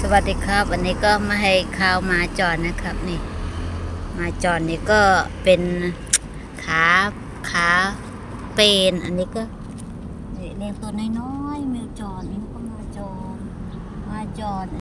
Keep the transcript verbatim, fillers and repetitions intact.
วัสดีครับวันนี้ก็มาให้ข้าวมาจอนนะครับนี่มาจอนนี่ก็เป็นขาขาเป็นอันนี้ก็เลี้ยงตัวน้อยๆแมวจอนนี่ก็มาจอนมาจอน